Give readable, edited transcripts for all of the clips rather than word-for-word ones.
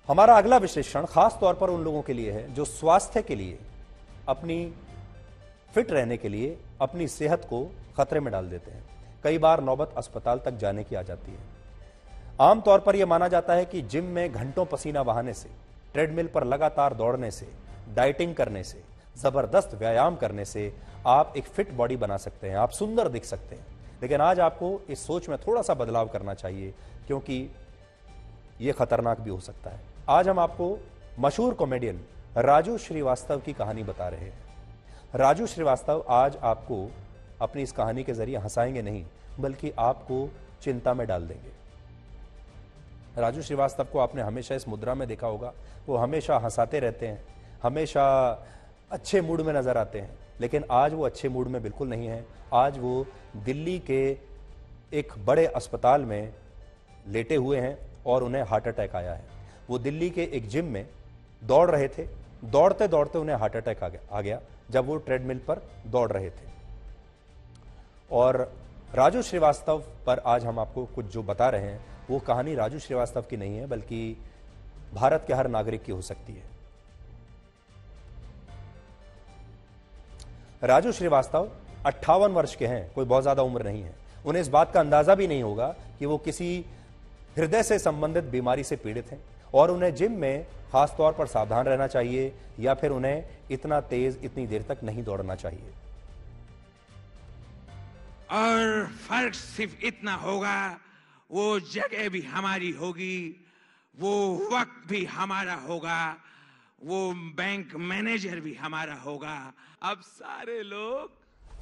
हमारा अगला विश्लेषण खास तौर पर उन लोगों के लिए है जो स्वास्थ्य के लिए, अपनी फिट रहने के लिए अपनी सेहत को खतरे में डाल देते हैं। कई बार नौबत अस्पताल तक जाने की आ जाती है। आमतौर पर यह माना जाता है कि जिम में घंटों पसीना बहाने से, ट्रेडमिल पर लगातार दौड़ने से, डाइटिंग करने से, जबरदस्त व्यायाम करने से आप एक फिट बॉडी बना सकते हैं, आप सुंदर दिख सकते हैं। लेकिन आज आपको इस सोच में थोड़ा सा बदलाव करना चाहिए, क्योंकि यह खतरनाक भी हो सकता है। आज हम आपको मशहूर कॉमेडियन राजू श्रीवास्तव की कहानी बता रहे हैं। राजू श्रीवास्तव आज आपको अपनी इस कहानी के जरिए हंसाएंगे नहीं, बल्कि आपको चिंता में डाल देंगे। राजू श्रीवास्तव को आपने हमेशा इस मुद्रा में देखा होगा, वो हमेशा हंसाते रहते हैं, हमेशा अच्छे मूड में नजर आते हैं। लेकिन आज वो अच्छे मूड में बिल्कुल नहीं है। आज वो दिल्ली के एक बड़े अस्पताल में लेटे हुए हैं और उन्हें हार्ट अटैक आया है। वो दिल्ली के एक जिम में दौड़ रहे थे, दौड़ते दौड़ते उन्हें हार्ट अटैक आ गया जब वो ट्रेडमिल पर दौड़ रहे थे। और राजू श्रीवास्तव पर आज हम आपको कुछ जो बता रहे हैं, वो कहानी राजू श्रीवास्तव की नहीं है, बल्कि भारत के हर नागरिक की हो सकती है। राजू श्रीवास्तव 58 वर्ष के हैं, कोई बहुत ज्यादा उम्र नहीं है। उन्हें इस बात का अंदाजा भी नहीं होगा कि वो किसी हृदय से संबंधित बीमारी से पीड़ित हैं और उन्हें जिम में खास तौर पर सावधान रहना चाहिए, या फिर उन्हें इतना तेज इतनी देर तक नहीं दौड़ना चाहिए। और फर्क सिर्फ इतना होगा, वो जगह भी हमारी होगी, वो वक्त भी हमारा होगा, वो बैंक मैनेजर भी हमारा होगा। अब सारे लोग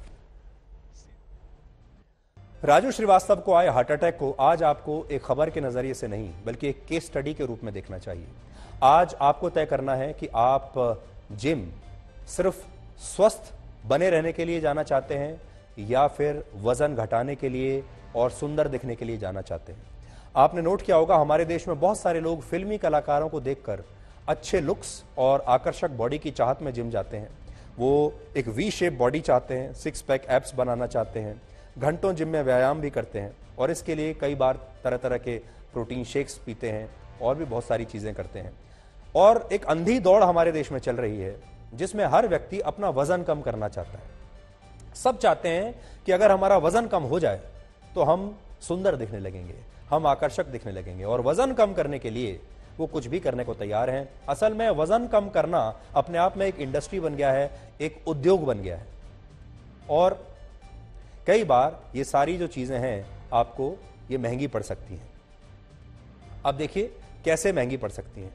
राजू श्रीवास्तव को आए हार्ट अटैक को आज आपको एक खबर के नजरिए से नहीं, बल्कि एक केस स्टडी के रूप में देखना चाहिए। आज आपको तय करना है कि आप जिम सिर्फ स्वस्थ बने रहने के लिए जाना चाहते हैं, या फिर वजन घटाने के लिए और सुंदर दिखने के लिए जाना चाहते हैं। आपने नोट किया होगा, हमारे देश में बहुत सारे लोग फिल्मी कलाकारों को देखकर अच्छे लुक्स और आकर्षक बॉडी की चाहत में जिम जाते हैं। वो एक वी शेप बॉडी चाहते हैं, सिक्स पैक एब्स बनाना चाहते हैं, घंटों जिम में व्यायाम भी करते हैं और इसके लिए कई बार तरह तरह के प्रोटीन शेक्स पीते हैं और भी बहुत सारी चीजें करते हैं। और एक अंधी दौड़ हमारे देश में चल रही है, जिसमें हर व्यक्ति अपना वजन कम करना चाहता है। सब चाहते हैं कि अगर हमारा वजन कम हो जाए तो हम सुंदर दिखने लगेंगे, हम आकर्षक दिखने लगेंगे, और वजन कम करने के लिए वो कुछ भी करने को तैयार हैं। असल में वजन कम करना अपने आप में एक इंडस्ट्री बन गया है, एक उद्योग बन गया है। और कई बार ये सारी जो चीजें हैं आपको ये महंगी पड़ सकती हैं। अब देखिए कैसे महंगी पड़ सकती हैं।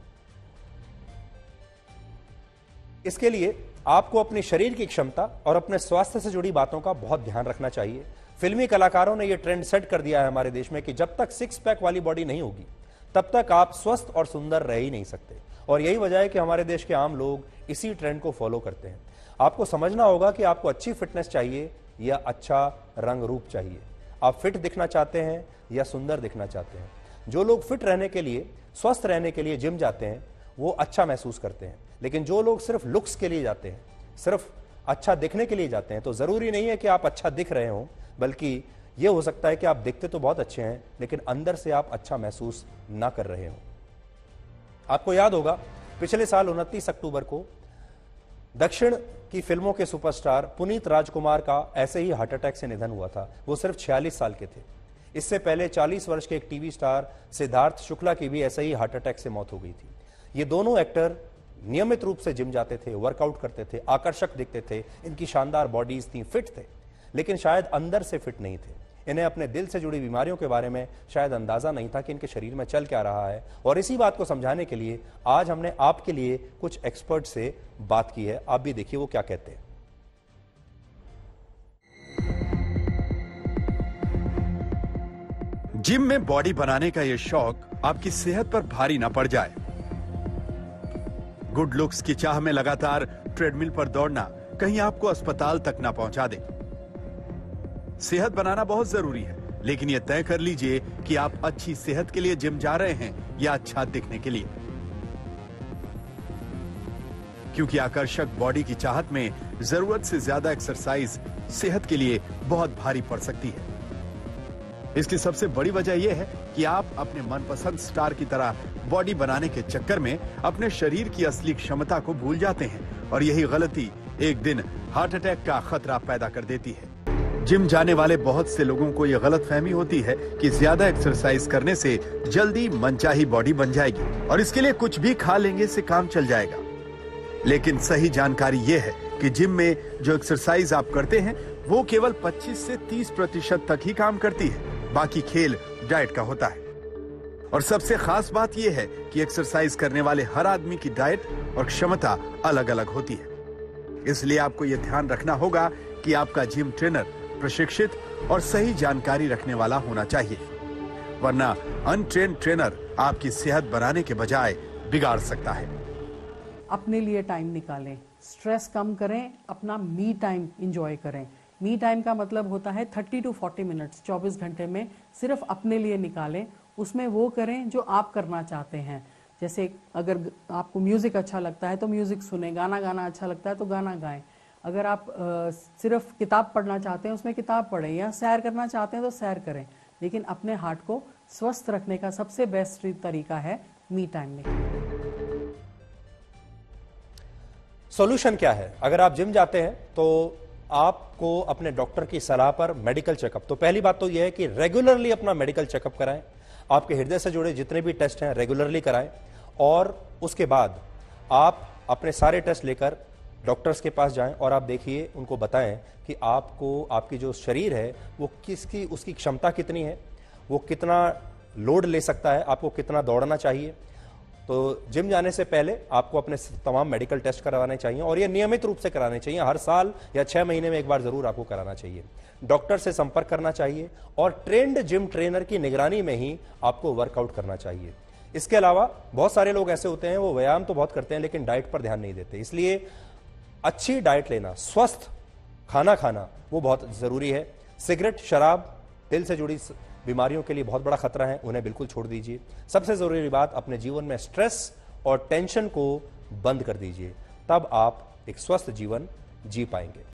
इसके लिए आपको अपने शरीर की क्षमता और अपने स्वास्थ्य से जुड़ी बातों का बहुत ध्यान रखना चाहिए। फिल्मी कलाकारों ने यह ट्रेंड सेट कर दिया है हमारे देश में कि जब तक सिक्स पैक वाली बॉडी नहीं होगी तब तक आप स्वस्थ और सुंदर रह ही नहीं सकते। और यही वजह है कि हमारे देश के आम लोग इसी ट्रेंड को फॉलो करते हैं। आपको समझना होगा कि आपको अच्छी फिटनेस चाहिए या अच्छा रंग रूप चाहिए। आप फिट दिखना चाहते हैं या सुंदर दिखना चाहते हैं। जो लोग फिट रहने के लिए, स्वस्थ रहने के लिए जिम जाते हैं, वो अच्छा महसूस करते हैं। लेकिन जो लोग सिर्फ लुक्स के लिए जाते हैं, सिर्फ अच्छा दिखने के लिए जाते हैं, तो जरूरी नहीं है कि आप अच्छा दिख रहे हो, बल्कि यह हो सकता है कि आप दिखते तो बहुत अच्छे हैं लेकिन अंदर से आप अच्छा महसूस ना कर रहे हो। आपको याद होगा पिछले साल 29 अक्टूबर को दक्षिण की फिल्मों के सुपरस्टार पुनीत राजकुमार का ऐसे ही हार्ट अटैक से निधन हुआ था। वो सिर्फ 46 साल के थे। इससे पहले 40 वर्ष के एक टीवी स्टार सिद्धार्थ शुक्ला की भी ऐसे ही हार्ट अटैक से मौत हो गई थी। ये दोनों एक्टर नियमित रूप से जिम जाते थे, वर्कआउट करते थे, आकर्षक दिखते थे, इनकी शानदार बॉडीज थी, फिट थे, लेकिन शायद अंदर से फिट नहीं थे। इन्हें अपने दिल से जुड़ी बीमारियों के बारे में शायद अंदाजा नहीं था कि इनके शरीर में चल क्या रहा है। और इसी बात को समझाने के लिए आज हमने आपके लिए कुछ एक्सपर्ट से बात की है। आप भी देखिए वो क्या कहते हैं। जिम में बॉडी बनाने का यह शौक आपकी सेहत पर भारी ना पड़ जाए। गुड लुक्स की चाह में लगातार ट्रेडमिल पर दौड़ना कहीं आपको अस्पताल तक ना पहुंचा दे। सेहत बनाना बहुत जरूरी है, लेकिन यह तय कर लीजिए कि आप अच्छी सेहत के लिए जिम जा रहे हैं या अच्छा दिखने के लिए, क्योंकि आकर्षक बॉडी की चाहत में जरूरत से ज्यादा एक्सरसाइज सेहत के लिए बहुत भारी पड़ सकती है। इसकी सबसे बड़ी वजह यह है कि आप अपने मनपसंद स्टार की तरह बॉडी बनाने के चक्कर में अपने शरीर की असली क्षमता को भूल जाते हैं और यही गलती एक दिन हार्ट अटैक का खतरा पैदा कर देती है। जिम जाने वाले बहुत से लोगों को यह गलतफहमी होती है कि ज्यादा एक्सरसाइज करने से जल्दी मनचाही बॉडी बन जाएगी और इसके लिए कुछ भी खा लेंगे से काम चल जाएगा। लेकिन सही जानकारी यह है कि जिम में जो एक्सरसाइज आप करते हैं वो केवल 25 से 30% तक ही काम करती है, बाकी खेल डाइट का होता है। और सबसे खास बात यह है कि एक्सरसाइज करने वाले हर आदमी की डाइट और क्षमता अलग अलग होती है। इसलिए आपको यह ध्यान रखना होगा कि आपका जिम ट्रेनर प्रशिक्षित और सही जानकारी रखने वाला होना चाहिए, वरना अनट्रेन्ड ट्रेनर आपकी सेहत बनाने के बजाय बिगाड़ सकता है। अपने लिए टाइम निकालें, स्ट्रेस कम करें, अपना मी टाइम इंजॉय करें। मी टाइम का मतलब होता है 30 to 40 मिनट्स 24 घंटे में सिर्फ अपने लिए निकालें। उसमें वो करें जो आप करना चाहते हैं। जैसे अगर आपको म्यूजिक अच्छा लगता है तो म्यूजिक सुने, गाना गाना अच्छा लगता है तो गाना गाएं। अगर आप सिर्फ किताब पढ़ना चाहते हैं उसमें किताब पढ़ें, या सैर करना चाहते हैं तो सैर करें। लेकिन अपने हार्ट को स्वस्थ रखने का सबसे बेस्ट तरीका है मी टाइम में। सॉल्यूशन क्या है? अगर आप जिम जाते हैं तो आपको अपने डॉक्टर की सलाह पर मेडिकल चेकअप, तो पहली बात तो यह है कि रेगुलरली अपना मेडिकल चेकअप कराएं। आपके हृदय से जुड़े जितने भी टेस्ट हैं रेगुलरली कराएं और उसके बाद आप अपने सारे टेस्ट लेकर डॉक्टर्स के पास जाएं और आप देखिए, उनको बताएं कि आपको आपकी जो शरीर है वो किसकी उसकी क्षमता कितनी है, वो कितना लोड ले सकता है, आपको कितना दौड़ना चाहिए। तो जिम जाने से पहले आपको अपने तमाम मेडिकल टेस्ट करवाने चाहिए और ये नियमित रूप से कराने चाहिए। हर साल या 6 महीने में एक बार जरूर आपको कराना चाहिए। डॉक्टर से संपर्क करना चाहिए और ट्रेंड जिम ट्रेनर की निगरानी में ही आपको वर्कआउट करना चाहिए। इसके अलावा बहुत सारे लोग ऐसे होते हैं, वो व्यायाम तो बहुत करते हैं लेकिन डाइट पर ध्यान नहीं देते। इसलिए अच्छी डाइट लेना, स्वस्थ खाना खाना वो बहुत जरूरी है। सिगरेट, शराब दिल से जुड़ी बीमारियों के लिए बहुत बड़ा खतरा है, उन्हें बिल्कुल छोड़ दीजिए। सबसे जरूरी बात, अपने जीवन में स्ट्रेस और टेंशन को बंद कर दीजिए, तब आप एक स्वस्थ जीवन जी पाएंगे।